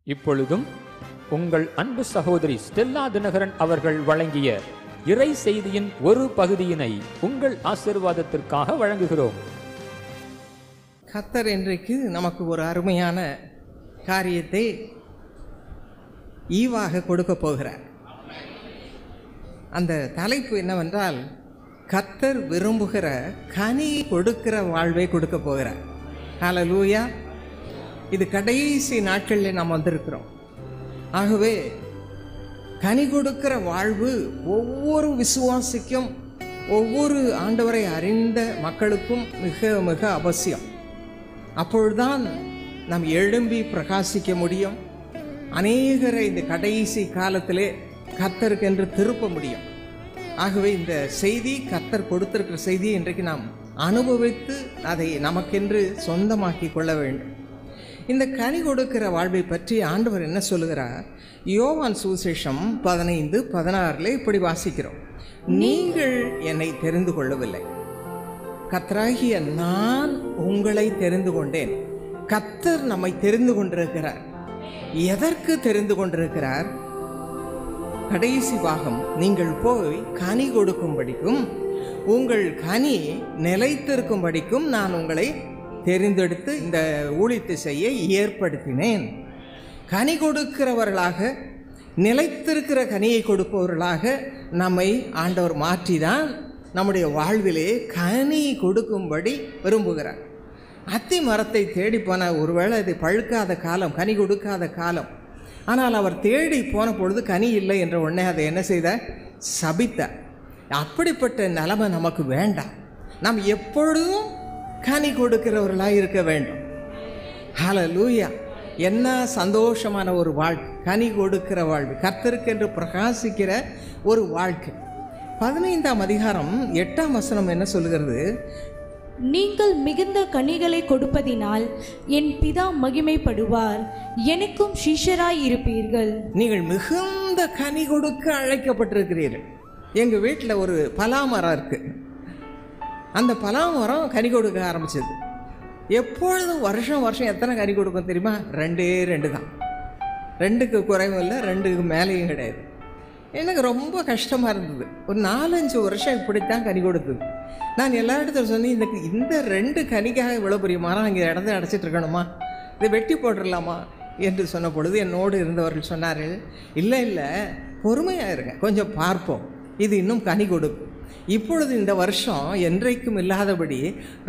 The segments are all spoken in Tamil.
இப்பொழுதும் உங்கள் அன்பு சகோதரி ஸ்டெல்லா தினகரன் அவர்கள் வழங்கிய இறை செய்தியின் ஒரு பகுதியினை உங்கள் ஆசீர்வாதத்திற்காக வழங்குகிறோம். கர்த்தர் இன்றைக்கு நமக்கு ஒரு அருமையான காரியத்தை ஈவாக கொடுக்க போகிறார். அந்த தலைப்பு என்னவென்றால், கர்த்தர் விரும்புகிற கனி கொடுக்கிற வாழ்வை கொடுக்க போகிறார். ஹல்லேலூயா. இது கடைசி நாட்களில் நாம் வந்திருக்கிறோம். ஆகவே கனி கொடுக்கிற வாழ்வு ஒவ்வொரு விசுவாசிக்கும், ஒவ்வொரு ஆண்டவரை அறிந்த மக்களுக்கும் மிக மிக அவசியம். அப்பொழுதுதான் நாம் எழும்பி பிரகாசிக்க முடியும். அநேகரை இந்த கடைசி காலத்திலே கர்த்தருக்கென்று திருப்ப முடியும். ஆகவே இந்த செய்தி, கர்த்தர் கொடுத்திருக்கிற செய்தியை இன்றைக்கு நாம் அனுபவித்து அதை நமக்கென்று சொந்தமாக்கி கொள்ள வேண்டும். இந்த கனி கொடுக்கிற வாழ்வை பற்றி ஆண்டவர் என்ன சொல்லுகிறார்? யோவான் சுவிசேஷம் 15:16 இப்படி வாசிக்கிறோம். நீங்கள் என்னை தெரிந்து கொள்ளவில்லை, கர்த்தராகிய நான் உங்களை தெரிந்து கொண்டேன். கர்த்தர் நம்மை தெரிந்து கொண்டிருக்கிறார். எதற்கு தெரிந்து கொண்டிருக்கிறார்? கடைசி பாகம், நீங்கள் போய் கனி கொடுக்கும்படிக்கும் உங்கள் கனி நிலைத்திருக்கும்படிக்கும் நான் உங்களை தெரிந்தெடுத்து இந்த ஊழியத்தை செய்ய ஏற்படுத்தினேன். கனி கொடுக்கிறவர்களாக, நிலைத்திருக்கிற கனியை கொடுப்பவர்களாக நம்மை ஆண்டவர் மாற்றிதான் நம்முடைய வாழ்விலே கனி கொடுக்கும்படி விரும்புகிறார். அத்தி மரத்தை தேடி போன, ஒருவேளை அது பழுக்காத காலம், கனி கொடுக்காத காலம். ஆனால் அவர் தேடி போன பொழுது கனி இல்லை என்ற உடனே அதை என்ன செய்தார்? சபித்தார். அப்படிப்பட்ட நிலைமை நமக்கு வேண்டாம். நாம் எப்பொழுதும் கனி கொடுக்கிறவர்களாக இருக்க வேண்டும். ஹல்லேலூயா. என்ன சந்தோஷமான ஒரு வாழ்க்கை, கனி கொடுக்கிற வாழ்வு, கர்த்தருக்கென்று பிரகாசிக்கிற ஒரு வாழ்க்கை. 15ஆம் அதிகாரம் 8ஆம் வசனம் என்ன சொல்லுகிறது? நீங்கள் மிகுந்த கனிகளை கொடுப்பதினால் என் பிதா மகிமைப்படுவார், எனக்கும் சீஷராய் இருப்பீர்கள். நீங்கள் மிகுந்த கனி கொடுக்க அழைக்கப்பட்டிருக்கிறீர்கள். எங்கள் வீட்டில் ஒரு பலாமரம் இருக்கு. அந்த பலாமரம் கனி கொடுக்க ஆரம்பிச்சது. எப்பொழுதும் வருஷம் வருஷம் எத்தனை கனி கொடுக்கும் தெரியுமா? 2 தான். 2க்கு குறைவும் இல்லை, 2க்கு மேலேயும் கிடையாது. எனக்கு ரொம்ப கஷ்டமாக இருந்தது. ஒரு 4-5 வருஷம் இப்படித்தான் கனி கொடுத்தது. நான் எல்லா இடத்துல சொன்னேன், இந்த 2 கனிக்காக இவ்வளோ பெரிய மரம் இங்கே இடத்த அடைச்சிட்டு இருக்கணுமா? இதை வெட்டி போட்டுடலாமா என்று சொன்ன பொழுது என்னோடு இருந்தவர்கள் சொன்னார்கள், இல்லை இல்லை, பொறுமையாக இருங்க, கொஞ்சம் பார்ப்போம், இது இன்னும் கனி கொடுக்கும். இப்பொழுது இந்த வருஷம் என்றைக்கும் இல்லாதபடி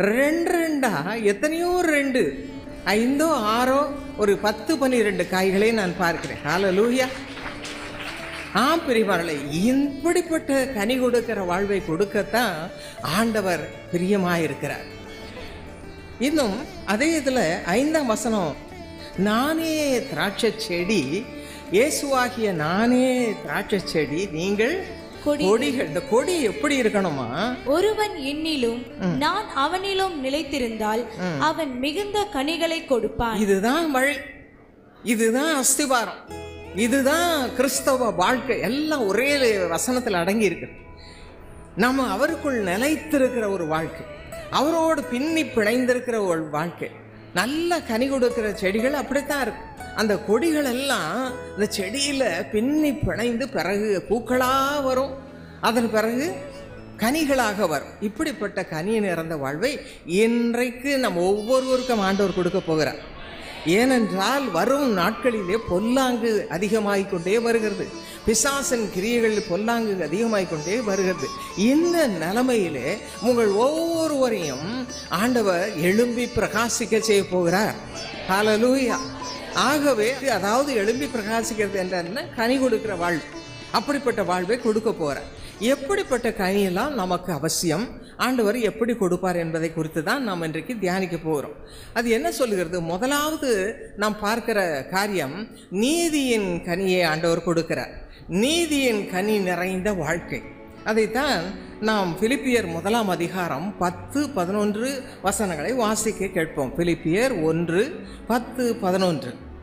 2 எத்தனையோ 2, 5, 6, ஒரு 10, 12 காய்களை நான் பார்க்கிறேன். ஹல்லேலூயா. பிரியமானவர்களே, இப்படிப்பட்ட கனி கொடுக்கிற வாழ்வை கொடுக்கத்தான் ஆண்டவர் பிரியமாயிருக்கிறார். இன்னும் அதே இதில் 5ஆம் வசனம், நானே திராட்சை செடி, இயேசுவாகிய நானே திராட்சை செடி, நீங்கள் கொடிகள். இந்த கொடி எப்படி இருக்கணுமா? ஒருவன் என்னிலும் நான் அவனிலும் நிலைத்திருந்தால் அவன் மிகுந்த கனிகளை கொடுப்பான். இதுதான் வழி, இதுதான் அஸ்திவாரம், இதுதான் கிறிஸ்தவ வாழ்க்கை. எல்லாம் ஒரே வசனத்தில் அடங்கி இருக்கு. நம்ம அவருக்குள் நிலைத்திருக்கிற ஒரு வாழ்க்கை, அவரோடு பின்னி பிணைந்திருக்கிற ஒரு வாழ்க்கை. நல்ல கனி கொடுக்கிற செடிகள் அப்படித்தான் இருக்கு. அந்த கொடிகள் எல்லாம் இந்த செடியில் பின்னி பிணைந்து பிறகு பூக்களாக வரும், அதன் பிறகு கனிகளாக வரும். இப்படிப்பட்ட கனி நிறைந்த வாழ்வை இன்றைக்கு நம்ம ஒவ்வொருவருக்கும் ஆண்டவர் கொடுக்க போகிறார். ஏனென்றால் வரும் நாட்களிலே பொல்லாங்கு அதிகமாகிக்கொண்டே வருகிறது. பிசாசின் கிரியைகள் பொல்லாங்கு அதிகமாகிக்கொண்டே வருகிறது. இந்த நிலைமையிலே உங்கள் ஒவ்வொருவரையும் ஆண்டவர் எழும்பி பிரகாசிக்க செய்ய போகிறார். ஹல்லேலூயா. ஆகவே அதாவது எழும்பி பிரகாசிக்கிறது என்ன? கனி கொடுக்கிற வாழ்வு. அப்படிப்பட்ட வாழ்வை கொடுக்க போகிறார். எப்படிப்பட்ட கனியெல்லாம் நமக்கு அவசியம், ஆண்டவர் எப்படி கொடுப்பார் என்பதை குறித்து தான் நாம் இன்றைக்கு தியானிக்க போகிறோம். அது என்ன சொல்லுகிறது? முதலாவது நாம் பார்க்கிற காரியம், நீதியின் கனியை ஆண்டவர் கொடுக்கிறார். நீதியின் கனி நிறைந்த வாழ்க்கை. அதைத்தான் நாம் பிலிப்பியர் 1ஆம் அதிகாரம் 10, 11 வசனங்களை வாசிக்க கேட்போம். பிலிப்பியர் 1, 10, 11.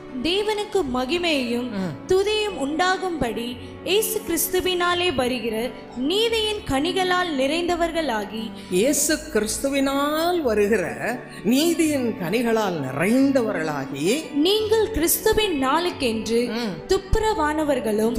தேவனுக்கு மகிமையும் துதியும் உண்டாகும்படி இயேசு கிறிஸ்துவினாலே வருகிற நீதியின் கனிகளால் நிறைந்தவர்களாகி, இயேசு கிறிஸ்துவினால் வருகிற நீதியின் கனிகளால் நிறைந்தவர்களாகி, நீங்கள் கிறிஸ்துவின் நாளுக்கென்று துப்புரவானவர்களும்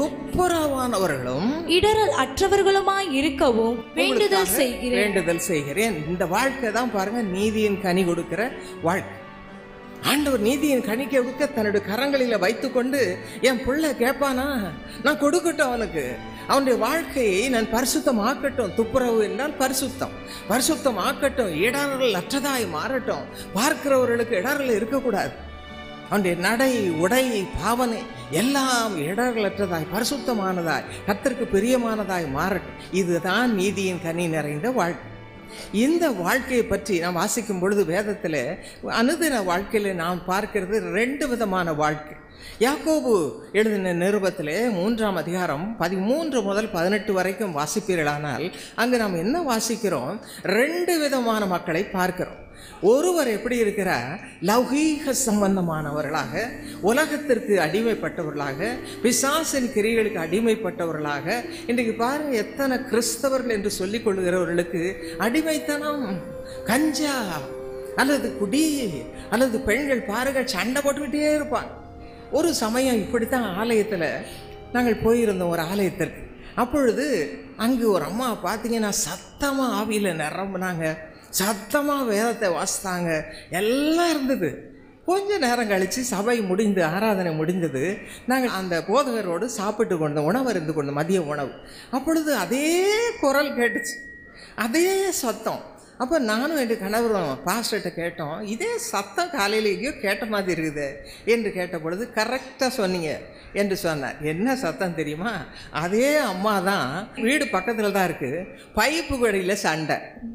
இடரல் அற்றவர்களுமாய் இருக்கவும் வேண்டுதல் செய்கிறேன். இந்த வாழ்க்கை தான் பாருங்க நீதியின் கனி கொடுக்கிற வாழ்க்கை. ஆண்டவர் நீதியின் கனி கொடுக்க தன்னுடைய கரங்களில வைத்துக்கொண்டு, என் பிள்ளை கேட்பானா, நான் கொடுக்கட்டும் அவனுக்கு, அவனுடைய வாழ்க்கையை நான் பரிசுத்தம் ஆக்கட்டும். துப்புரவு என்றால் பரிசுத்தம் ஆக்கட்டும், இடர்கள் அற்றதாய் மாறட்டும். பார்க்கிறவர்களுக்கு இடர்கள் இருக்கக்கூடாது. அவனுடைய நடை, உடை, பாவனை எல்லாம் இடர்களற்றதாய் பரிசுத்தமானதாய் கர்த்தருக்கு பிரியமானதாய் மாறட்டும். இதுதான் நீதியின் கனி நிறைந்த வாழ்க்கை. இந்த வாழ்க்கையை பற்றி நாம் வாசிக்கும் பொழுது வேதத்தில் அனுதின வாழ்க்கையில் நாம் பார்க்கிறது 2 விதமான வாழ்க்கை. யாக்கோபு எழுதின நிருபத்திலே 3ஆம் அதிகாரம் 13 முதல் 18 வரைக்கும் வாசிப்பீர்களானால் அங்கு நாம் என்ன வாசிக்கிறோம்? 2 விதமான மக்களை பார்க்கிறோம். ஒருவர் எப்படி இருக்கிறார்? லௌகீக சம்பந்தமானவர்களாக, உலகத்திற்கு அடிமைப்பட்டவர்களாக, பிசாசின் கிரியைகளுக்கு அடிமைப்பட்டவர்களாக. இன்றைக்கு பாருங்க, எத்தனை கிறிஸ்தவர்கள் என்று சொல்லிக் கொள்கிறவர்களுக்கு அடிமைத்தனம், கஞ்சா அல்லது குடி அல்லது பெண்கள் பாருங்க சண்டை போட்டுக்கிட்டே இருப்பாங்க. ஒரு சமயம் இப்படித்தான் ஆலயத்தில் நாங்கள் போயிருந்தோம், ஒரு ஆலயத்திற்கு. அப்பொழுது அங்கு ஒரு அம்மா பார்த்தீங்கன்னா சத்தமாக ஆவியில் நிரம்பினாங்க, சத்தமாக வேதத்தை வாசித்தாங்க, எல்லாம் இருந்தது. கொஞ்ச நேரம் கழித்து சபை முடிந்து, ஆராதனை முடிந்தது. நாங்கள் அந்த போதகரோடு சாப்பிட்டு கொண்ட உணவு இருந்து கொண்ட மதிய உணவு. அப்பொழுது அதே குரல் கேட்டுச்சு, அதே சத்தம். அப்போ நானும் என் கணவரும் பாஸ்டர்கிட்ட கேட்டோம், இதே சத்தம் காலையில் எங்கேயோ கேட்ட மாதிரி இருக்குது என்று கேட்ட பொழுது, கரெக்டாக சொன்னீங்க என்று சொன்னார். என்ன சத்தம் தெரியுமா? அதே அம்மா தான், வீடு பக்கத்தில் தான் இருக்குது, பைப்பு கடையில் சண்டை.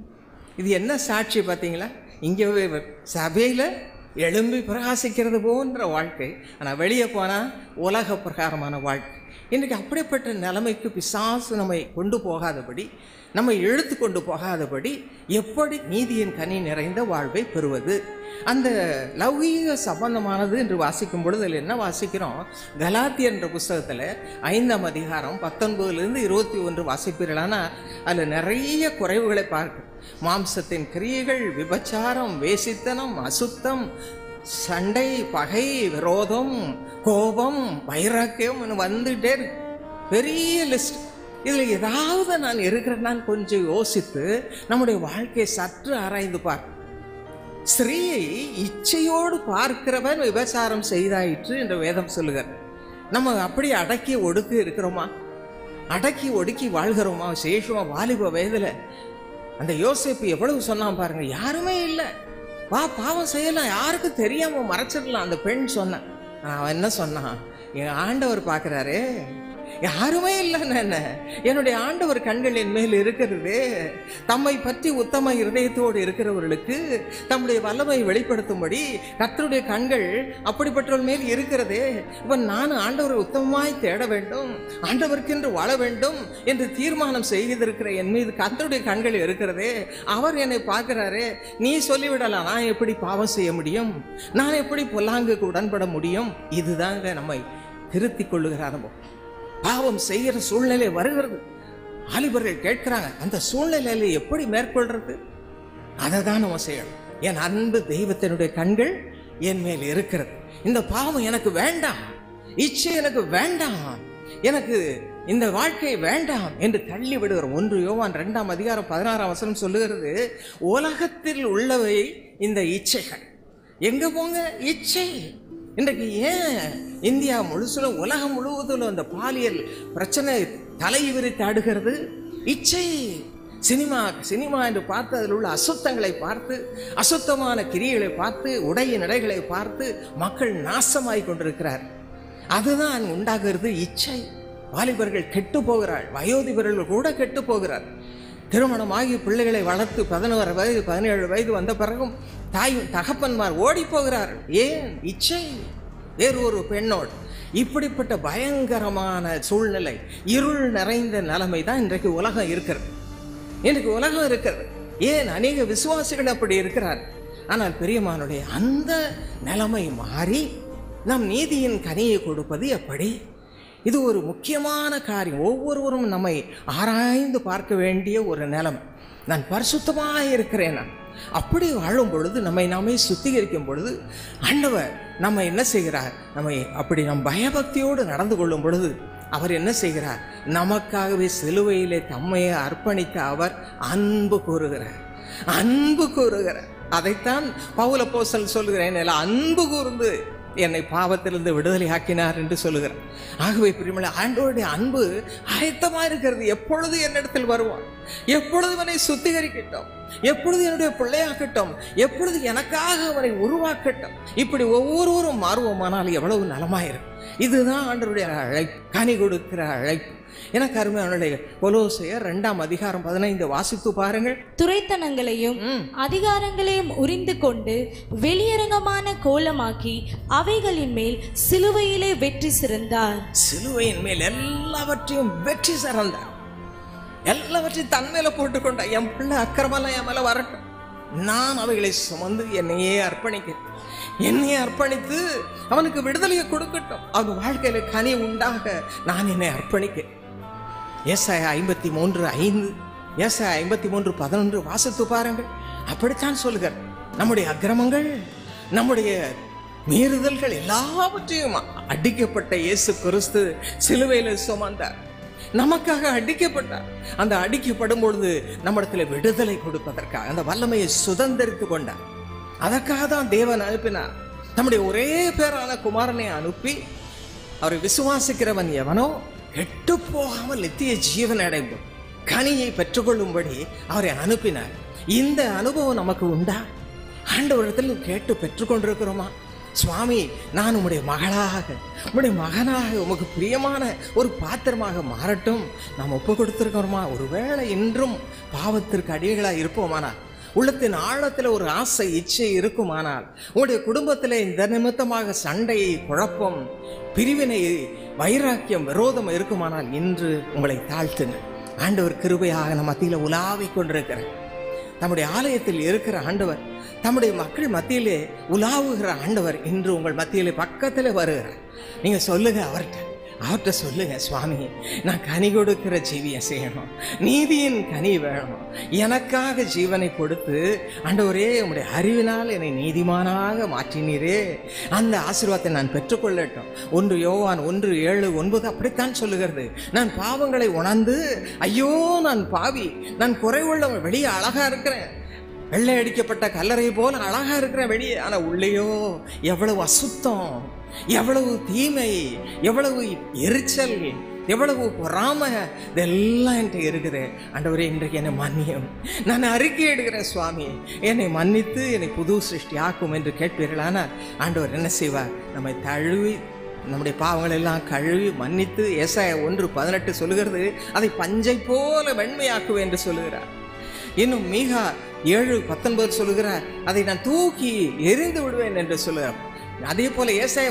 இது என்ன சாட்சி பார்த்தீங்களா? இங்கே சபையில் எழும்பி பிரகாசிக்கிறது போன்ற வாழ்க்கை, ஆனால் வெளியே போனால் உலக பிரகாரமான வாழ்க்கை. இன்றைக்கு அப்படிப்பட்ட நிலைமைக்கு பிசாசு நம்மை கொண்டு போகாதபடி, நம்மை இழுத்து கொண்டு போகாதபடி எப்படி நீதியின் கனி நிறைந்த வாழ்வை பெறுவது? அந்த லௌகீக சம்பந்தமானது என்று வாசிக்கும் பொழுது அதில் என்ன வாசிக்கிறோம்? கலாத்தியர் என்ற புஸ்தகத்தில் 5ஆம் அதிகாரம் 19 - 21 வாசிப்பீர்களானா அதில் நிறைய குறைவுகளை பார்க்க. மாம்சத்தின் கிரியைகள், விபச்சாரம், வேசித்தனம், அசுத்தம், சண்டை, பகை, விரோதம், கோபம், வைராக்கியம் வந்துட்டே இருக்கு. பெரிய லிஸ்ட். இதில் ஏதாவது நான் இருக்கிறேன் கொஞ்சம் யோசித்து நம்முடைய வாழ்க்கையை சற்று ஆராய்ந்து பார்க்க. ஸ்திரீயை இச்சையோடு பார்க்கிறவன் விபச்சாரம் செய்தாயிற்று என்று வேதம் சொல்லுகிறார். நம்ம அப்படி அடக்கி ஒடுக்கி இருக்கிறோமா? அடக்கி ஒடுக்கி வாழ்கிறோமா? சேஷமா வாலிப வயதில் அந்த யோசேப்பு எவ்வளவு சொன்னான் பாருங்க. யாருமே இல்லை, வா பாவம் செய்யலாம், யாருக்கு தெரியாம மறைச்சிடலாம். அந்த பெண் சொன்னான். அவன் என்ன சொன்னான்? என் ஆண்டவர் பார்க்கிறாரே, யாருமே இல்லைன்னு என்ன, என்னுடைய ஆண்டவர் கண்கள் என் மேல் இருக்கிறது. தம்மை பற்றி உத்தம இருதயத்தோடு இருக்கிறவர்களுக்கு தம்முடைய வல்லமை வெளிப்படுத்தும்படி கர்த்தருடைய கண்கள் அப்படிப்பட்டவர்கள் மேல் இருக்கிறதே. இப்போ நான் ஆண்டவரை உத்தமமாய் தேட வேண்டும், ஆண்டவருக்கென்று வாழ வேண்டும் என்று தீர்மானம் செய்திருக்கிற என் மீது கர்த்தருடைய கண்கள் இருக்கிறதே. அவர் என்னை பார்க்கிறாரே. நீ சொல்லிவிடலாம், நான் எப்படி பாவம் செய்ய முடியும், நான் எப்படி பொல்லாங்குக்கு உடன்பட முடியும்? இதுதாங்க நம்மை திருத்திக் கொள்ளுகிற அனுபவம். பாவம் செய்கிற சூழ்நிலை வருகிறது. வாலிபர்கள் கேட்கிறாங்க, அந்த சூழ்நிலையில எப்படி மேற்கொள்றது? அதை தான் நம்ம செய்யணும். என் அன்பு தெய்வத்தினுடைய கண்கள் என் மேல் இருக்கிறது. இந்த பாவம் எனக்கு வேண்டாம், இச்சை எனக்கு வேண்டாம், எனக்கு இந்த வாழ்க்கை வேண்டாம் என்று தள்ளி விடுகிறோம். 1 யோவான் 2ஆம் அதிகாரம் 16ஆம் வசனம் சொல்லுகிறது, உலகத்தில் உள்ளவை இந்த இச்சைகள். எங்க போங்க இச்சை. இன்றைக்கு ஏன் இந்தியா முழுசும் உலகம் முழுவதும் அந்த பாலியல் பிரச்சனை தலை விரித்து ஆடுகிறது? இச்சை. சினிமா என்று பார்த்து அதில் உள்ள அசுத்தங்களை பார்த்து, அசுத்தமான கிரியைகளை பார்த்து, உடைய நடைகளை பார்த்து மக்கள் நாசமாய் கொண்டிருக்கிறார். அதுதான் உண்டாகிறது இச்சை. வாலிபர்கள் கெட்டு போகிறாள், வயோதிபர்கள் கூட கெட்டு போகிறார். திருமணமாகி பிள்ளைகளை வளர்த்து 16 வயது 17 வயது வந்த பிறகும் தகப்பன்மார் ஓடி போகிறார். ஏன்? இச்சை. வேறு ஒரு பெண்ணோடு. இப்படிப்பட்ட பயங்கரமான சூழ்நிலை, இருள் நிறைந்த நிலைமை தான் இன்றைக்கு உலகம் இருக்கிறது. இன்றைக்கு உலகம் இருக்கிறது. ஏன்? அநேக விசுவாசிகள் அப்படி இருக்கிறார். ஆனால் பிரியமானுடைய அந்த நிலைமை மாறி நம் நீதியின் கனியை கொடுப்பது எப்படி? இது ஒரு முக்கியமான காரியம். ஒவ்வொருவரும் நம்மை ஆராய்ந்து பார்க்க வேண்டிய ஒரு நிலைமை. நான் பரிசுத்தமாக இருக்கிறேன். அப்படி வாழும் பொழுது, நம்மை நாமே சுத்திகரிக்கும் பொழுது, ஆண்டவர் நம்ம என்ன செய்கிறார்? நம்மை அப்படி நம் பயபக்தியோடு நடந்து கொள்ளும் பொழுது அவர் என்ன செய்கிறார்? நமக்காகவே சிலுவையிலே தம்மையை அர்ப்பணிக்க அவர் அன்பு கூறுகிறார். அன்பு கூறுகிறார். அதைத்தான் பவுல் அப்போஸ்தலன் சொல்கிறேன், அன்பு கூர்ந்து என்னை பாவத்திலிருந்து விடுதலை ஆக்கினார் என்று சொல்லுகிறார். ஆகவே பிரியமுள்ள, ஆண்டவருடைய அன்பு ஆயத்தமா இருக்கிறது. எப்பொழுது என்னிடத்தில் வருவான், எப்பொழுது அவனை சுத்திகரிக்கட்டும், எப்பொழுது என்னுடைய பிள்ளையாக்கட்டும், எப்பொழுது எனக்காக அவனை உருவாக்கட்டும். இப்படி ஒவ்வொருவரும் மாறுவோமானால் எவ்வளவு நலமாயிருக்கும். இதுதான் ஆண்டவருடைய அழைப்பு, கனி கொடுக்கிற அழைப்பு. எனக்கு அருமையானவர்களே, கொலோசையர் 2:15 வாசித்து பாருங்கள். துரைத்தனங்களையும் அதிகாரங்களையும் உரிந்து கொண்டு வெளியரங்கமான கோலமாக்கி அவைகளின் மேல் சிலுவையிலே வெற்றி சிறந்தார். சிலுவையின் மேல் எல்லாவற்றையும் வெற்றி சிறந்தார். எல்லாவற்றையும் தன் மேல போட்டுக்கொண்டார். என் பிள்ளை அக்கிரமெல்லாம் என் மேல வரட்டும், நான் அவைகளை சுமந்து என்னையே அர்ப்பணிக்கிறேன். என்னையே அர்ப்பணித்து அவனுக்கு விடுதலையை கொடுக்கட்டும். அவன் வாழ்க்கையில கனி உண்டாக நான் என்னை அர்ப்பணிக்கிறேன். ஏசாயா 53:5, ஏசாயா 53:11 வாசித்து பாருங்கள். அப்படித்தான் சொல்லுகிறார். நம்முடைய அக்கிரமங்கள், நம்முடைய மீறுதல்கள் எல்லாவற்றையும் அடிக்கப்பட்ட இயேசு கிறிஸ்து சிலுவையில சுமந்தார். நமக்காக அடிக்கப்பட்டார். அந்த அடிக்கப்படும் பொழுது நம்மிடத்தில் விடுதலை கொடுப்பதற்காக அந்த வல்லமையை சுதந்திரித்து கொண்டார். அதற்காக தான் தேவன் அனுப்பினார். நம்முடைய ஒரே பேரான குமாரனை அனுப்பி, அவரை விசுவாசிக்கிறவன் எவனோ கெட்டு போகாமல் நித்திய ஜீவன் அடைந்து கனியை பெற்றுக்கொள்ளும்படி அவரை அனுப்பினார். இந்த அனுபவம் நமக்கு உண்டா? ஆண்டவரிடத்தில் கேட்டு பெற்றுக்கொண்டிருக்கிறோமா? சுவாமி, நான் உம்முடைய மகளாக, உம்முடைய மகனாக, உமக்கு பிரியமான ஒரு பாத்திரமாக மாறட்டும் நாம் ஒப்பு கொடுத்திருக்கிறோமா? ஒருவேளை இன்றும் பாவத்திற்கு அடிமைகளாக இருப்போமானால், உள்ளத்தின் ஆழத்தில் ஒரு ஆசை இச்சை இருக்குமானால், உங்களுடைய குடும்பத்தில் இந்த நிமித்தமாக சண்டை, குழப்பம், பிரிவினை, வைராக்கியம், விரோதம் இருக்குமானால் இன்று உங்களை தாழ்த்துங்க. ஆண்டவர் கிருபையாக நம்ம மத்தியில் உலாவிக் கொண்டிருக்கிறார். நம்முடைய ஆலயத்தில் இருக்கிற ஆண்டவர், நம்முடைய மக்கள் மத்தியிலே உலாவுகிற ஆண்டவர் இன்று உங்கள் மத்தியிலே பக்கத்தில் வருகிறார். நீங்க சொல்லுங்க அவர்கிட்ட சொல்லுங்க, சுவாமி, நான் கனி கொடுக்கிற ஜீவியம் செய்யணும், நீதியின் கனி வேணும், எனக்காக ஜீவனை கொடுத்து ஆண்டவரே உம்முடைய அறிவினால் என்னை நீதிமானாக மாற்றினீரே, அந்த ஆசீர்வாதத்தை நான் பெற்றுக்கொள்ளட்டும். 1 யோவான் 1:7-9 அப்படித்தான் சொல்லுகிறது. நான் பாவங்களை உணர்ந்து, ஐயோ நான் பாவி, நான் குறைவுள்ளவன், வெளியே அழகா இருக்கிறேன், வெள்ளை அடிக்கப்பட்ட கல்லறை போல அழகா இருக்கிறேன் வெளியே, ஆனா உள்ளேயோ எவ்வளவு அசுத்தம், எவ்வளவு தீமை, எவ்வளவு எரிச்சல், எவ்வளவு பொறாமை, இதெல்லாம் என்கிட்ட இருக்குது. ஆண்டவரே, இன்றைக்கு என்னை மன்னியும், நான் அறிக்கை எடுக்கிறேன் சுவாமி, என்னை மன்னித்து என்னை புது சிருஷ்டி ஆக்கும் என்று கேட்பீர்களானால் ஆண்டவர் என்ன செய்வார்? நம்மை தழுவி நம்முடைய பாவங்கள் எல்லாம் கழுவி மன்னித்து, ஏசாயா 1:18 சொல்லுகிறது, அதை பஞ்சை போல வெண்மையாக்குவேன் என்று சொல்லுகிறார். இன்னும் மீகா 7:19 சொல்லுகிறார், அதை நான் தூக்கி எரிந்து விடுவேன் என்று சொல்லுகிறார். அதே போல ஏசாயா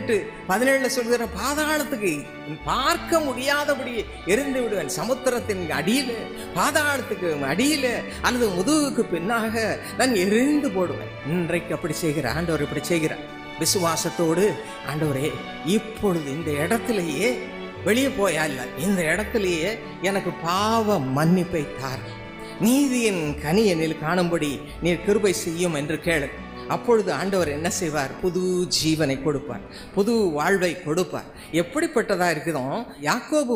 38:17 சொல்லுகிற, பாதாளத்துக்கு பார்க்க முடியாதபடி எரிந்து விடுவேன், சமுத்திரத்தின் அடியில, பாதாளத்துக்கு அடியில அல்லது முதுகுக்கு பின்னாக நான் எரிந்து போடுவேன். இன்றைக்கு அப்படி செய்கிற ஆண்டவர் இப்படி செய்கிறார். விசுவாசத்தோடு, ஆண்டவரே இப்பொழுது இந்த இடத்திலேயே, வெளியே போயா இல்ல, இந்த இடத்திலேயே எனக்கு பாவ மன்னிப்பை தார், நீதியின் கனி என்னில் காணும்படி நீர் கிருபை செய்யும் என்று கேளு. அப்பொழுது ஆண்டவர் என்ன செய்வார்? புது ஜீவனை கொடுப்பார், புது வாழ்வை கொடுப்பார். எப்படிப்பட்டதா இருக்குதோ, யாக்கோபு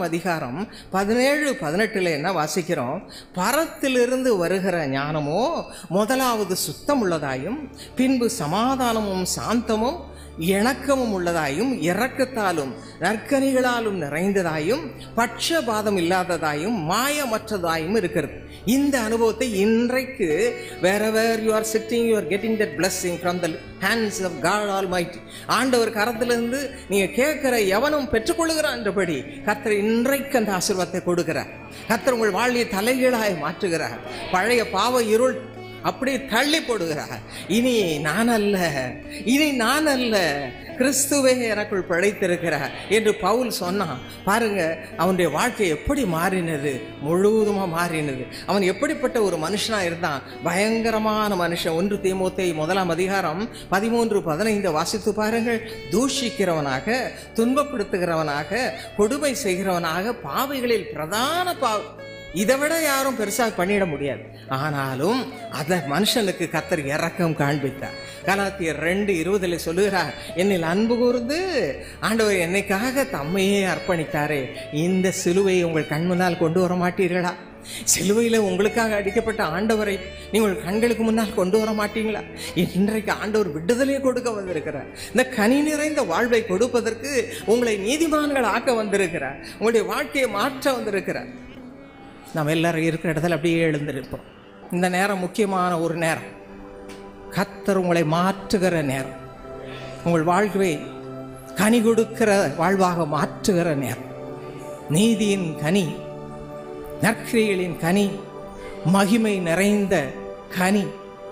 3:17-18 என்ன வாசிக்கிறோம்? பரத்திலிருந்து வருகிற ஞானமோ முதலாவது சுத்தம் உள்ளதாயும், பின்பு சமாதானமும் சாந்தமும் இணக்கமும் உள்ளதாயும், இரக்கத்தாலும் நற்கனிகளாலும் நிறைந்ததாயும், பட்சபாதம் இல்லாததாயும், மாயமற்றதாயும் இருக்கிறது. இந்த அனுபவத்தை இன்றைக்கு wherever you are sitting, you are getting that blessing from the hands of God Almighty. ஆண்டவர் கரத்திலிருந்து நீங்க கேட்கிற எவனும் பெற்றுக்கொள்கிறான் என்றபடி கர்த்தர் இன்றைக்கு அந்த ஆசீர்வாதத்தை கொடுக்கிறார். கர்த்தர் உங்கள் வாழ்வை தலைகீழாய் மாற்றுகிறார். பழைய பாவ இருள் அப்படி தள்ளி போடுகிறார். இனி நான் அல்ல, இனி நான் அல்ல, கிறிஸ்துவே எனக்குள் பிழைத்திருக்கிறார் என்று பவுல் சொன்னான். பாருங்க, அவனுடைய வாழ்க்கை எப்படி மாறினது, முழுவதுமா மாறினது. அவன் எப்படிப்பட்ட ஒரு மனுஷனா இருந்தான், பயங்கரமான மனுஷன். 1 தீமோத்தேயு 1 13-15 வாசித்து பாருங்கள். தூஷிக்கிறவனாக, துன்பப்படுத்துகிறவனாக, கொடுமை செய்கிறவனாக, பாவிகளில் பிரதான இதை விட யாரும் பெருசாக பண்ணிட முடியாது. ஆனாலும் அதை மனுஷனுக்கு கர்த்தர் இரக்கம் காண்பித்தார். கலாத்தியர் 2:20 சொல்லுகிறார், என்னில் அன்பு கூர்ந்து ஆண்டவர் என்னைக்காக தம்மையே அர்ப்பணித்தாரே, இந்த சிலுவையை உங்கள் கண் முன்னால் கொண்டு வர மாட்டீர்களா? சிலுவையில் உங்களுக்காக அடிக்கப்பட்ட ஆண்டவரை நீங்கள் கண்களுக்கு முன்னால் கொண்டு வர மாட்டீங்களா? இன்றைக்கு ஆண்டவர் விடுதலையை கொடுக்க வந்திருக்கிறார். இந்த கனி நிறைந்த வாழ்வை கொடுப்பதற்கு உங்களை நீதிமான்கள் ஆக்க வந்திருக்கிறார். உங்களுடைய வாழ்க்கையை மாற்ற வந்திருக்கிறார். நாம் எல்லாரும் இருக்கிற இடத்துல அப்படியே எழுந்திருப்போம். இந்த நேரம் முக்கியமான ஒரு நேரம், கர்த்தர் உங்களை மாற்றுகிற நேரம், உங்கள் வாழ்வை கனி கொடுக்கிற வாழ்வாக மாற்றுகிற நேரம். நீதியின் கனி, நற்கிரியைகளின் கனி, மகிமை நிறைந்த கனி,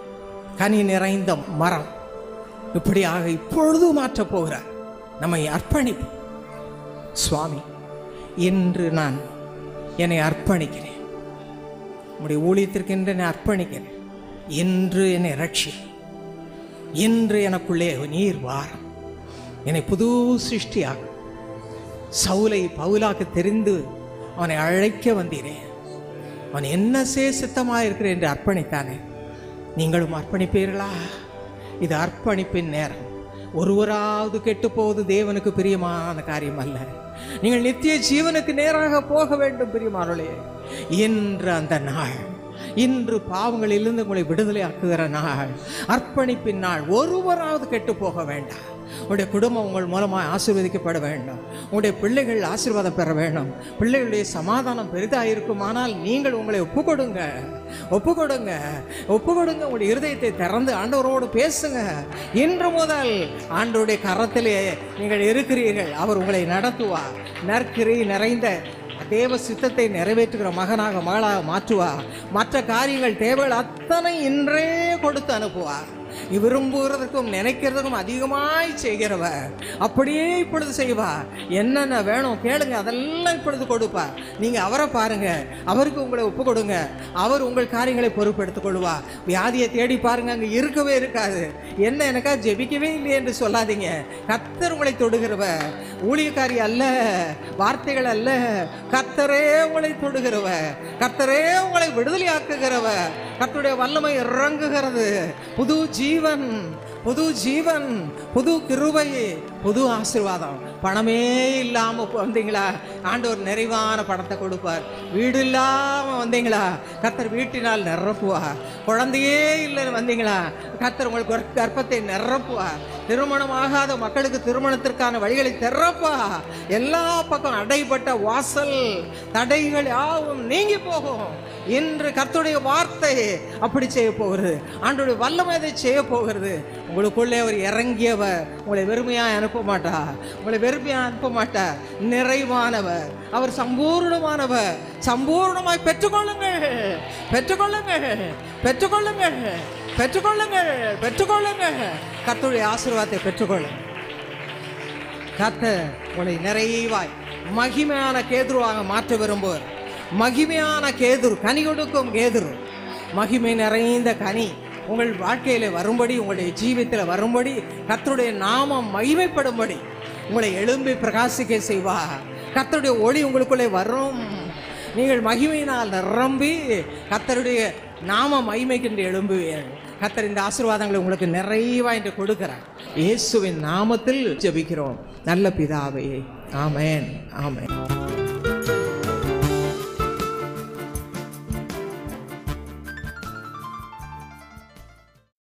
கனி நிறைந்த மரம், இப்படியாக இப்பொழுது மாற்றப் போகிறார். நம்மை அர்ப்பணிப்போம். சுவாமி, இன்று நான் என்னை அர்ப்பணிக்கிறேன், உம்முடைய ஊழியத்திற்கு என்று என்னை அர்ப்பணிக்கிறேன். இன்று என்னை ரட்சி, இன்று எனக்குள்ளே நீர் வாரம், என்னை புது சிருஷ்டியாக. சவுலை பவுலாக தெரிந்து அவனை அழைக்க வந்தீரேன். அவன் என்ன சித்தமாக இருக்கிறேன் என்று அர்ப்பணித்தானே, நீங்களும் அர்ப்பணிப்பீர்களா? இது அர்ப்பணிப்பின் நேரம். ஒருவராவது கெட்டு போவது தேவனுக்கு பிரியமான காரியம் அல்ல. நீங்கள் நித்திய ஜீவனுக்கு நேராக போக வேண்டும். பிரியமானவர்களே, இன்று அந்த நாள், இன்று பாவங்களிலிருந்து உங்களை விடுதலை ஆக்குகிற நாள், அர்ப்பணிப்பின் நாள். ஒருவராவது கெட்டு போக வேண்டாம். உங்களுடைய குடும்பம் உங்கள் மூலமாக ஆசீர்வதிக்கப்பட வேண்டும். உங்களுடைய பிள்ளைகள் ஆசீர்வாதம் பெற வேண்டும். பிள்ளைகளுடைய சமாதானம் பெரிதாக இருக்குமானால் நீங்கள் உங்களை ஒப்புக்கொடுங்க, ஒப்புக்கொடுங்க, ஒப்புக்கொடுங்க. உங்களுடைய இருதயத்தை திறந்து ஆண்டவரோடு பேசுங்க. இன்று முதல் ஆண்டவருடைய கரத்திலே நீங்கள் இருக்கிறீர்கள். அவர் உங்களை நடத்துவார். நற்கிரியை நிறைந்த தேவ சித்தத்தை நிறைவேற்றுகிற மகனாக, மகளாக மாற்றுவார். மற்ற காரியங்கள், தேவைகள் அத்தனை இன்றே கொடுத்து அனுப்புவார். விரும்புகிறதுக்கும் நினைக்கிறதுக்கும் அதிகமாய் செய்கிறவர். அப்படியே இப்பொழுது செய்வார். என்னென்ன வேணும் கேளுங்க, அதெல்லாம் இப்பொழுது கொடுப்பார். நீங்கள் அவரை பாருங்க, அவருக்கு உங்களை ஒப்பு கொடுங்க. அவர் உங்கள் காரியங்களை பொறுப்பெடுத்துக் கொள்வார். வியாதியை தேடி பாருங்க, அங்கே இருக்கவே இருக்காது. என்ன எனக்கா ஜெபிக்கவே இல்லை என்று சொல்லாதீங்க. கர்த்தர் உங்களை தொடுகிறவர். ஊழியக்காரி அல்ல, வார்த்தைகள் அல்ல, கர்த்தரே உங்களை தொடுகிறவர். கர்த்தரே உங்களை விடுதலை ஆக்குகிறவர். கர்த்தருடைய வல்லமை இறங்குகிறது. புது ஜீவன், புது ஜீவன், புது கிருபை, புது ஆசீர்வாதம். பணமே இல்லாமல் வந்தீங்களா, ஆண்டவர் நிறைவான பணத்தை கொடுப்பார். வீடு இல்லாமல் வந்தீங்களா, கர்த்தர் வீட்டினால் நிரப்புவார். குழந்தையே இல்லைன்னு வந்தீங்களா, கர்த்தர் உங்களுக்கு கர்ப்பத்தை நிரப்புவார். திருமணம் ஆகாத மக்களுக்கு திருமணத்திற்கான வழிகளை திறப்பா. எல்லா பக்கம் அடைபட்ட வாசல் தடைகள் யாவும் நீங்கி போகும். இன்று கர்த்தருடைய வார்த்தை அப்படி செய்ய போகிறது. ஆண்டவருடைய வல்லமை அதை செய்ய போகிறது. உங்களுக்குள்ளே அவர் இறங்கியவர். உங்களை வெறுமையாக அனுப்ப மாட்டார். உங்களை வெறுமையாக அனுப்ப மாட்டார். நிறைவானவர், அவர் சம்பூர்ணமானவர். சம்பூர்ணமாய் பெற்றுக்கொள்ளுங்கள், பெற்றுக்கொள்ளுங்கள், பெற்றுக்கொள்ளுங்கள், பெற்றுக்கொள்ளுங்கள், பெற்றுக்கொள்ளுங்கள். கர்த்தருடைய ஆசீர்வாதத்தை பெற்றுக்கொள்ளுங்கள். கர்த்தர் உங்களை நிறைவாய் மகிமையான கேதுருவாக மாற்ற விரும்புவார். மகிமையான கேதுரு, கனி கொடுக்கும் கேதுரு, மகிமை நிறைந்த கனி உங்கள் வாழ்க்கையில் வரும்படி, உங்களுடைய ஜீவித்தில் வரும்படி, கர்த்தருடைய நாமம் மகிமைப்படும்படி உங்களை எழும்பி பிரகாசிக்க செய்வார். கர்த்தருடைய ஒளி உங்களுக்குள்ளே வரும். நீங்கள் மகிமையினால் நிரம்பி கர்த்தருடைய நாம மகிமைக்கென்று எழும்புவீர்கள். கர்த்தர் இந்த ஆசீர்வாதங்களை உங்களுக்கு நிறைவா என்று கொடுக்கிறார். இயேசுவின் நாமத்தில் ஜெபிக்கிறோம் நல்ல பிதாவே. ஆமென், ஆமென்.